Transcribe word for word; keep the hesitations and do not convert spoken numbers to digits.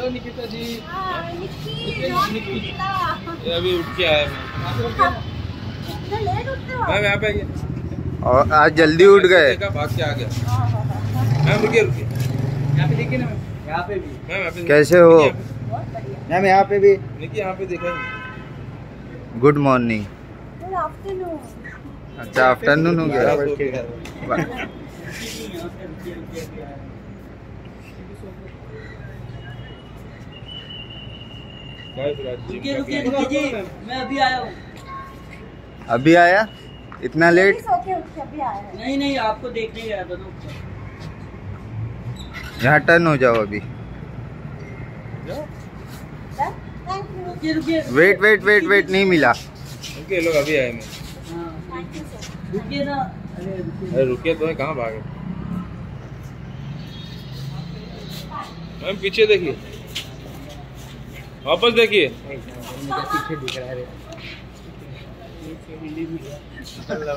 Hello Nikita जी। निक्की अभी उठ के आया इतना लेट उठते हो मैम। यहाँ पे आइए। और आज जल्दी उठ गए। भाग के आ गया। मैम रुकिए रुकिए। यहाँ पे देखिए ना मैम। यहाँ पे भी मैम। यहाँ पे कैसे हो मैम? यहाँ पे भी। निकी यहाँ पे देखा। Good morning. Good afternoon. अच्छा आफ्टरनून हो गया। रुकिए रुकिए रुकिए जी, मैं अभी आया हूँ। अभी आया? इतना लेट? सो के उठ के अभी आया है। नहीं नहीं, आपको देखने गया था ना। यहाँ टर्न हो जाओ अभी। रुकिए रुकिए। वेट वेट वेट वेट नहीं मिला। रुकिए लोग अभी आए। मैं रुकिए ना। अरे रुकिए तो कहाँ भागे। मैम पीछे देखिए, वापस देखिए। पीछे दिख रहा है।